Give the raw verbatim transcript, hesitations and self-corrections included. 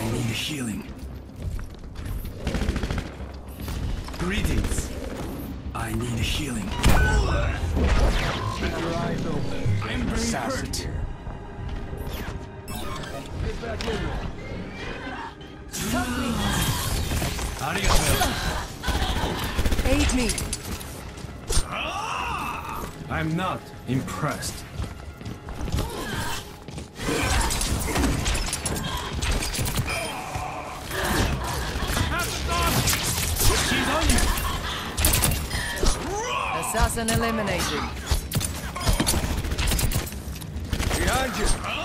need healing. Greetings. I need healing. Keep your eyes open. I'm very hurt. Get back in there. Help me! Arigato. Aid me! I'm not impressed. She's on you. Assassin eliminated. Behind you.